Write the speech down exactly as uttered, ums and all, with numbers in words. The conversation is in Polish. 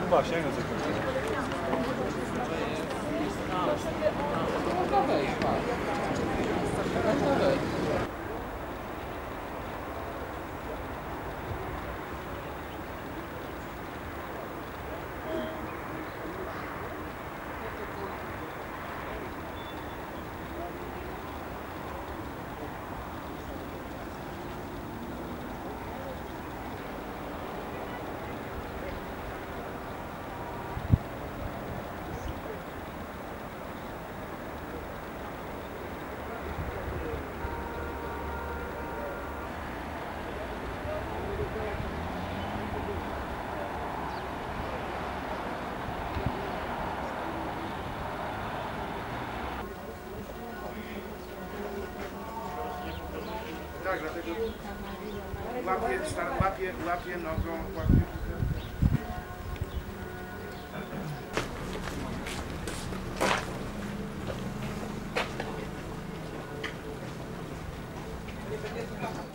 chyba sięgnę za końca. Tak, dlatego łapie, łapie, łapie nogą, łapie. Nie będzie